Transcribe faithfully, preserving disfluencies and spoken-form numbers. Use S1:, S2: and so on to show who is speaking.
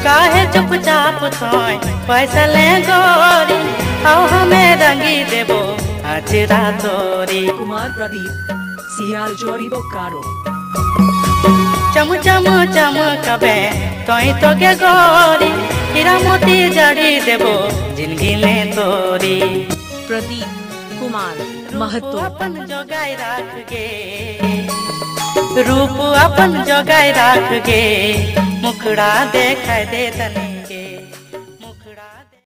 S1: काहे चुपचाप थोय पैसा ले गोरी आओ हमें रंगी देबो अजरा तोरी।
S2: कुमार प्रदीप सियाल जोड़ी बोकारो।
S1: चम चम चम कबे तोई तो के गोरी हीरा मोती जड़ी देबो जिंदगी में तोरी।
S2: प्रदीप कुमार महतो
S1: अपन जोगाई राख गे रूप अपन जोगाई राख गे मुखड़ा देखाई दे तनी।